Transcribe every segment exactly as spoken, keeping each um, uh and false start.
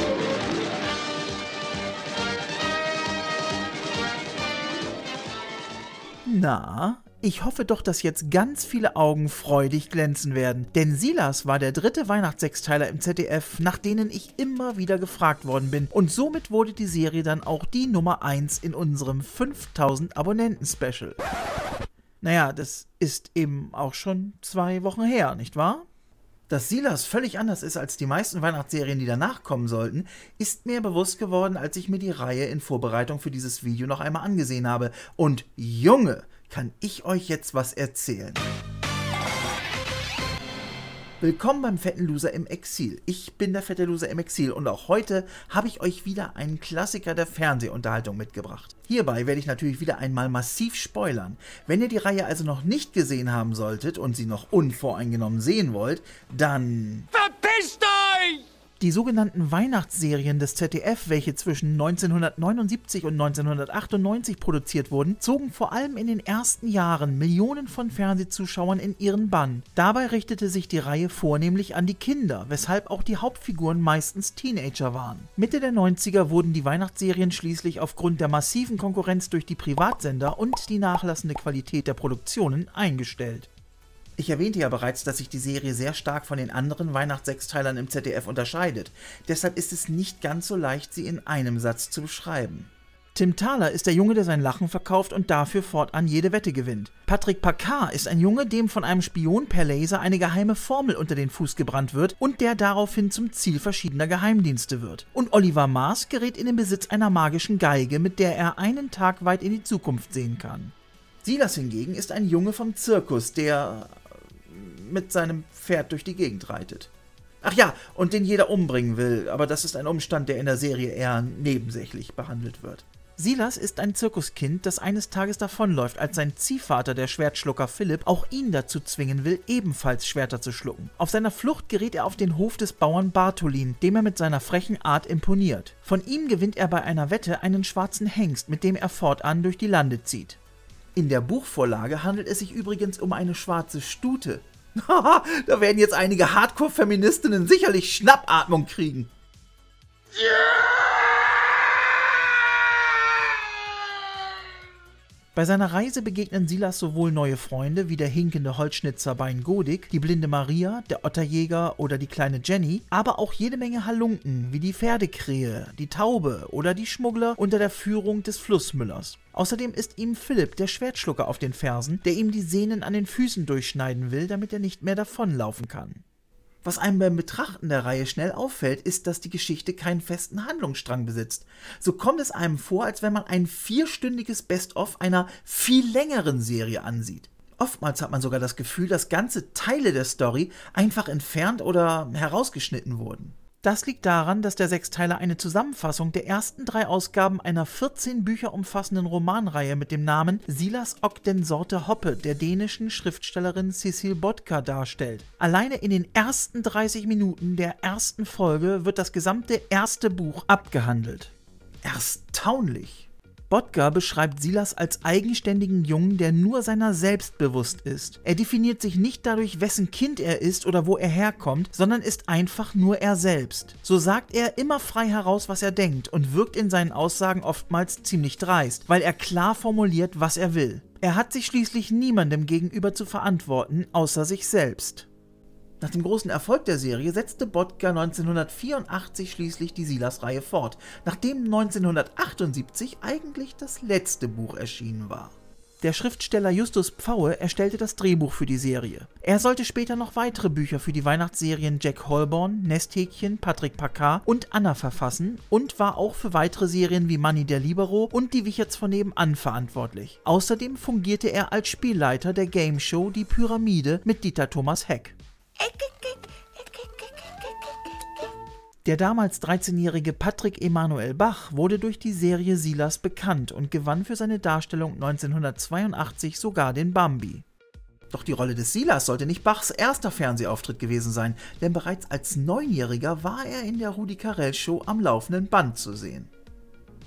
Na, ich hoffe doch, dass jetzt ganz viele Augen freudig glänzen werden. Denn Silas war der dritte Weihnachtssechsteiler im Z D F, nach denen ich immer wieder gefragt worden bin. Und somit wurde die Serie dann auch die Nummer eins in unserem fünftausend Abonnenten-Special. Naja, das ist eben auch schon zwei Wochen her, nicht wahr? Dass Silas völlig anders ist als die meisten Weihnachtsserien, die danach kommen sollten, ist mir bewusst geworden, als ich mir die Reihe in Vorbereitung für dieses Video noch einmal angesehen habe. Und Junge, kann ich euch jetzt was erzählen. Willkommen beim fetten Loser im Exil. Ich bin der fette Loser im Exil und auch heute habe ich euch wieder einen Klassiker der Fernsehunterhaltung mitgebracht. Hierbei werde ich natürlich wieder einmal massiv spoilern. Wenn ihr die Reihe also noch nicht gesehen haben solltet und sie noch unvoreingenommen sehen wollt, dann verpisst euch! Die sogenannten Weihnachtsserien des Z D F, welche zwischen neunzehnhundertneunundsiebzig und neunzehnhundertachtundneunzig produziert wurden, zogen vor allem in den ersten Jahren Millionen von Fernsehzuschauern in ihren Bann. Dabei richtete sich die Reihe vornehmlich an die Kinder, weshalb auch die Hauptfiguren meistens Teenager waren. Mitte der neunziger wurden die Weihnachtsserien schließlich aufgrund der massiven Konkurrenz durch die Privatsender und die nachlassende Qualität der Produktionen eingestellt. Ich erwähnte ja bereits, dass sich die Serie sehr stark von den anderen Weihnachtssechsteilern im Z D F unterscheidet. Deshalb ist es nicht ganz so leicht, sie in einem Satz zu beschreiben. Tim Thaler ist der Junge, der sein Lachen verkauft und dafür fortan jede Wette gewinnt. Patrick Packard ist ein Junge, dem von einem Spion per Laser eine geheime Formel unter den Fuß gebrannt wird und der daraufhin zum Ziel verschiedener Geheimdienste wird. Und Oliver Mars gerät in den Besitz einer magischen Geige, mit der er einen Tag weit in die Zukunft sehen kann. Silas hingegen ist ein Junge vom Zirkus, der mit seinem Pferd durch die Gegend reitet. Ach ja, und den jeder umbringen will, aber das ist ein Umstand, der in der Serie eher nebensächlich behandelt wird. Silas ist ein Zirkuskind, das eines Tages davonläuft, als sein Ziehvater, der Schwertschlucker Philipp, auch ihn dazu zwingen will, ebenfalls Schwerter zu schlucken. Auf seiner Flucht gerät er auf den Hof des Bauern Bartholin, dem er mit seiner frechen Art imponiert. Von ihm gewinnt er bei einer Wette einen schwarzen Hengst, mit dem er fortan durch die Lande zieht. In der Buchvorlage handelt es sich übrigens um eine schwarze Stute. Da werden jetzt einige Hardcore-Feministinnen sicherlich Schnappatmung kriegen. Bei seiner Reise begegnen Silas sowohl neue Freunde wie der hinkende Holzschnitzer Bein Godik, die blinde Maria, der Otterjäger oder die kleine Jenny, aber auch jede Menge Halunken wie die Pferdekrähe, die Taube oder die Schmuggler unter der Führung des Flussmüllers. Außerdem ist ihm Philipp, der Schwertschlucker, auf den Fersen, der ihm die Sehnen an den Füßen durchschneiden will, damit er nicht mehr davonlaufen kann. Was einem beim Betrachten der Reihe schnell auffällt, ist, dass die Geschichte keinen festen Handlungsstrang besitzt. So kommt es einem vor, als wenn man ein vierstündiges Best-of einer viel längeren Serie ansieht. Oftmals hat man sogar das Gefühl, dass ganze Teile der Story einfach entfernt oder herausgeschnitten wurden. Das liegt daran, dass der Sechsteiler eine Zusammenfassung der ersten drei Ausgaben einer vierzehn Bücher umfassenden Romanreihe mit dem Namen Silas och den Sorte Hoppe der dänischen Schriftstellerin Cecil Bodka darstellt. Alleine in den ersten dreißig Minuten der ersten Folge wird das gesamte erste Buch abgehandelt. Erstaunlich! Bodka beschreibt Silas als eigenständigen Jungen, der nur seiner selbst bewusst ist. Er definiert sich nicht dadurch, wessen Kind er ist oder wo er herkommt, sondern ist einfach nur er selbst. So sagt er immer frei heraus, was er denkt und wirkt in seinen Aussagen oftmals ziemlich dreist, weil er klar formuliert, was er will. Er hat sich schließlich niemandem gegenüber zu verantworten, außer sich selbst. Nach dem großen Erfolg der Serie setzte Bodka neunzehnhundertvierundachtzig schließlich die Silas-Reihe fort, nachdem neunzehnhundertachtundsiebzig eigentlich das letzte Buch erschienen war. Der Schriftsteller Justus Pfaue erstellte das Drehbuch für die Serie. Er sollte später noch weitere Bücher für die Weihnachtsserien Jack Holborn, Nesthäkchen, Patrick Packard und Anna verfassen und war auch für weitere Serien wie Manni der Libero und Die Wicherts von nebenan verantwortlich. Außerdem fungierte er als Spielleiter der Gameshow Die Pyramide mit Dieter Thomas Heck. Der damals dreizehnjährige Patrick Emanuel Bach wurde durch die Serie Silas bekannt und gewann für seine Darstellung neunzehnhundertzweiundachtzig sogar den Bambi. Doch die Rolle des Silas sollte nicht Bachs erster Fernsehauftritt gewesen sein, denn bereits als Neunjähriger war er in der Rudi Carrell Show am laufenden Band zu sehen.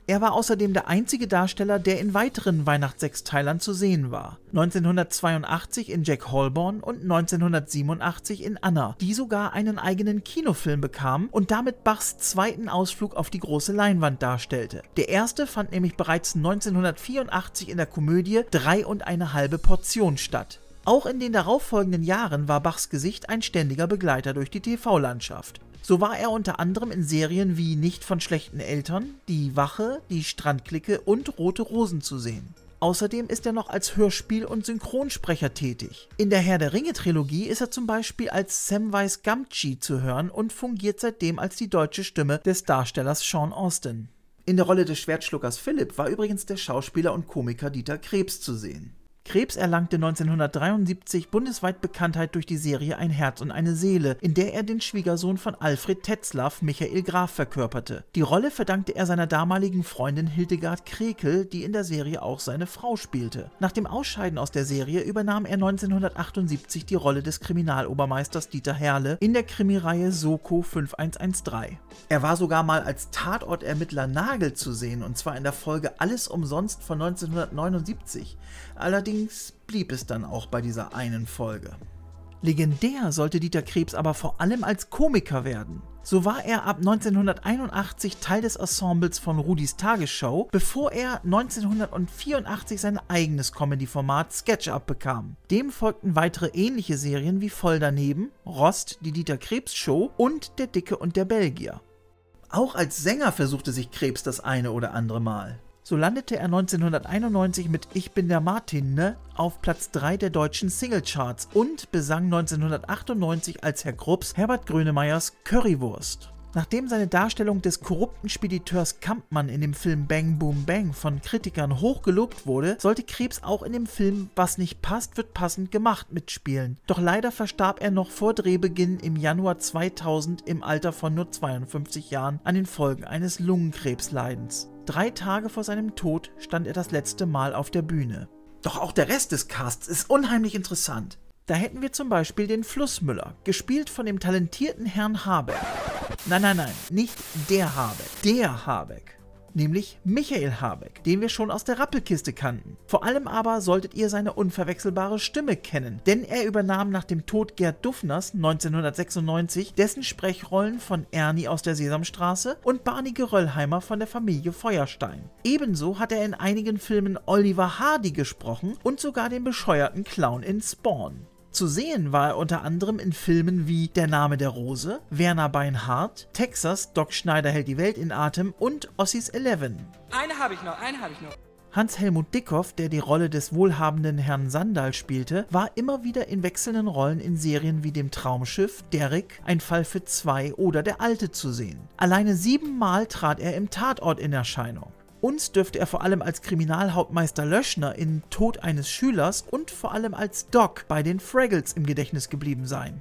Er war außerdem der einzige Darsteller, der in weiteren Weihnachtssechsteilern zu sehen war. neunzehnhundertzweiundachtzig in Jack Holborn und neunzehnhundertsiebenundachtzig in Anna, die sogar einen eigenen Kinofilm bekam und damit Bachs zweiten Ausflug auf die große Leinwand darstellte. Der erste fand nämlich bereits neunzehnhundertvierundachtzig in der Komödie Drei und eine halbe Portion statt. Auch in den darauffolgenden Jahren war Bachs Gesicht ein ständiger Begleiter durch die T V-Landschaft. So war er unter anderem in Serien wie Nicht von schlechten Eltern, Die Wache, Die Strandklicke und Rote Rosen zu sehen. Außerdem ist er noch als Hörspiel- und Synchronsprecher tätig. In der Herr der Ringe-Trilogie ist er zum Beispiel als Samwise Gamgee zu hören und fungiert seitdem als die deutsche Stimme des Darstellers Sean Astin. In der Rolle des Schwertschluckers Philipp war übrigens der Schauspieler und Komiker Dieter Krebs zu sehen. Krebs erlangte neunzehnhundertdreiundsiebzig bundesweit Bekanntheit durch die Serie Ein Herz und eine Seele, in der er den Schwiegersohn von Alfred Tetzlaff, Michael Graf, verkörperte. Die Rolle verdankte er seiner damaligen Freundin Hildegard Krekel, die in der Serie auch seine Frau spielte. Nach dem Ausscheiden aus der Serie übernahm er neunzehnhundertachtundsiebzig die Rolle des Kriminalobermeisters Dieter Herle in der Krimireihe Soko fünf eins eins drei. Er war sogar mal als Tatortermittler Nagel zu sehen, und zwar in der Folge Alles umsonst von neunzehnhundertneunundsiebzig. Allerdings blieb es dann auch bei dieser einen Folge. Legendär sollte Dieter Krebs aber vor allem als Komiker werden. So war er ab neunzehnhunderteinundachtzig Teil des Ensembles von Rudis Tagesschau, bevor er neunzehnhundertvierundachtzig sein eigenes Comedy-Format SketchUp bekam. Dem folgten weitere ähnliche Serien wie Voll daneben, Rost, die Dieter Krebs Show und Der Dicke und der Belgier. Auch als Sänger versuchte sich Krebs das eine oder andere Mal. So landete er neunzehnhunderteinundneunzig mit Ich bin der Martin, ne? auf Platz drei der deutschen Singlecharts und besang neunzehnhundertachtundneunzig als Herr Krupps Herbert Grönemeyers Currywurst. Nachdem seine Darstellung des korrupten Spediteurs Kampmann in dem Film Bang Boom Bang von Kritikern hoch gelobt wurde, sollte Krebs auch in dem Film Was nicht passt, wird passend gemacht mitspielen. Doch leider verstarb er noch vor Drehbeginn im Januar zweitausend im Alter von nur zweiundfünfzig Jahren an den Folgen eines Lungenkrebsleidens. Drei Tage vor seinem Tod stand er das letzte Mal auf der Bühne. Doch auch der Rest des Casts ist unheimlich interessant. Da hätten wir zum Beispiel den Flussmüller, gespielt von dem talentierten Herrn Habeck. Nein, nein, nein, nicht der Habeck, der Habeck. Nämlich Michael Habeck, den wir schon aus der Rappelkiste kannten. Vor allem aber solltet ihr seine unverwechselbare Stimme kennen, denn er übernahm nach dem Tod Gerd Duffners neunzehnhundertsechsundneunzig dessen Sprechrollen von Ernie aus der Sesamstraße und Barney Geröllheimer von der Familie Feuerstein. Ebenso hat er in einigen Filmen Oliver Hardy gesprochen und sogar den bescheuerten Clown in Spawn. Zu sehen war er unter anderem in Filmen wie Der Name der Rose, Werner Beinhardt, Texas, Doc Schneider hält die Welt in Atem und Ossis Eleven. Eine habe ich noch, eine habe ich noch. Hans-Helmut Dickhoff, der die Rolle des wohlhabenden Herrn Sandal spielte, war immer wieder in wechselnden Rollen in Serien wie Dem Traumschiff, Derrick, Ein Fall für zwei oder Der Alte zu sehen. Alleine siebenmal trat er im Tatort in Erscheinung. Uns dürfte er vor allem als Kriminalhauptmeister Löschner in Tod eines Schülers und vor allem als Doc bei den Fraggles im Gedächtnis geblieben sein.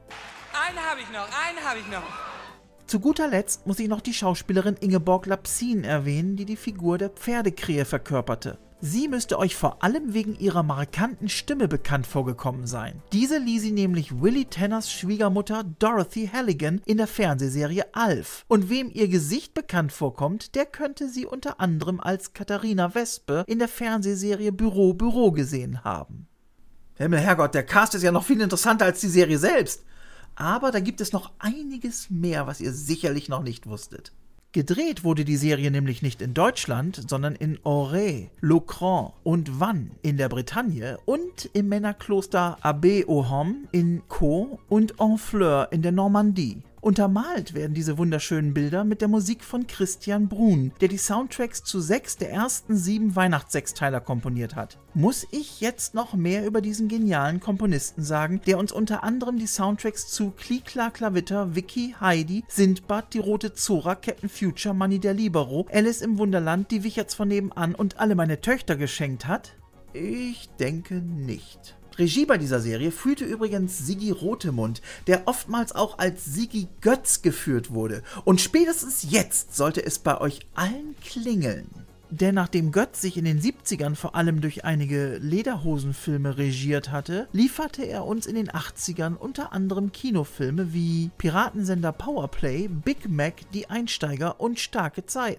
Eine habe ich noch, eine habe ich noch. Zu guter Letzt muss ich noch die Schauspielerin Ingeborg Lapsin erwähnen, die die Figur der Pferdekrähe verkörperte. Sie müsste euch vor allem wegen ihrer markanten Stimme bekannt vorgekommen sein. Diese lieh sie nämlich Willie Tanners Schwiegermutter Dorothy Halligan in der Fernsehserie Alf. Und wem ihr Gesicht bekannt vorkommt, der könnte sie unter anderem als Katharina Wespe in der Fernsehserie Büro Büro gesehen haben. Himmel, Herrgott, der Cast ist ja noch viel interessanter als die Serie selbst. Aber da gibt es noch einiges mehr, was ihr sicherlich noch nicht wusstet. Gedreht wurde die Serie nämlich nicht in Deutschland, sondern in Auray, Locran und Vannes in der Bretagne und im Männerkloster Abbey-aux-Hommes in Caux und Honfleur in der Normandie. Untermalt werden diese wunderschönen Bilder mit der Musik von Christian Bruhn, der die Soundtracks zu sechs der ersten sieben Weihnachtssechsteiler komponiert hat. Muss ich jetzt noch mehr über diesen genialen Komponisten sagen, der uns unter anderem die Soundtracks zu Klikla Klavitter, Vicky, Heidi, Sindbad, Die Rote Zora, Captain Future, Manni der Libero, Alice im Wunderland, Die Wicherts von nebenan und Alle meine Töchter geschenkt hat? Ich denke nicht. Regie bei dieser Serie führte übrigens Sigi Rotemund, der oftmals auch als Sigi Götz geführt wurde. Und spätestens jetzt sollte es bei euch allen klingeln. Denn nachdem Götz sich in den siebzigern vor allem durch einige Lederhosenfilme regiert hatte, lieferte er uns in den achtzigern unter anderem Kinofilme wie Piratensender Powerplay, Big Mac, Die Einsteiger und Starke Zeiten.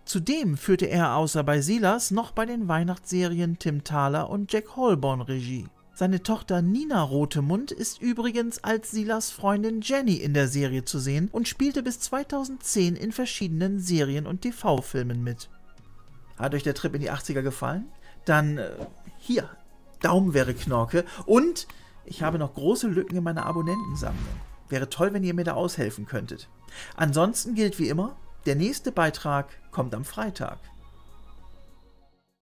Zudem führte er außer bei Silas noch bei den Weihnachtsserien Tim Thaler und Jack Holborn Regie. Seine Tochter Nina Rotemund ist übrigens als Silas Freundin Jenny in der Serie zu sehen und spielte bis zweitausendzehn in verschiedenen Serien und T V-Filmen mit. Hat euch der Trip in die achtziger gefallen? Dann äh, hier, Daumen wäre Knorke. Und ich habe noch große Lücken in meiner Abonnentensammlung. Wäre toll, wenn ihr mir da aushelfen könntet. Ansonsten gilt wie immer, der nächste Beitrag kommt am Freitag.